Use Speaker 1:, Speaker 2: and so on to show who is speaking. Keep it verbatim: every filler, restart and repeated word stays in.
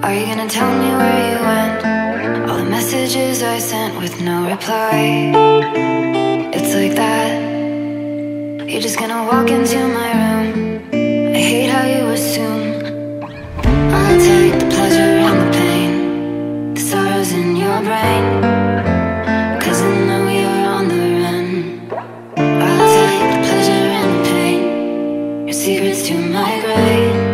Speaker 1: Are you gonna tell me where you went? All the messages I sent with no reply. It's like that. You're just gonna walk into my room. I hate how you assume I'll take the pleasure and the pain, the sorrows in your brain, 'cause I know you're on the run. I'll take the pleasure and the pain, your secrets to my grave.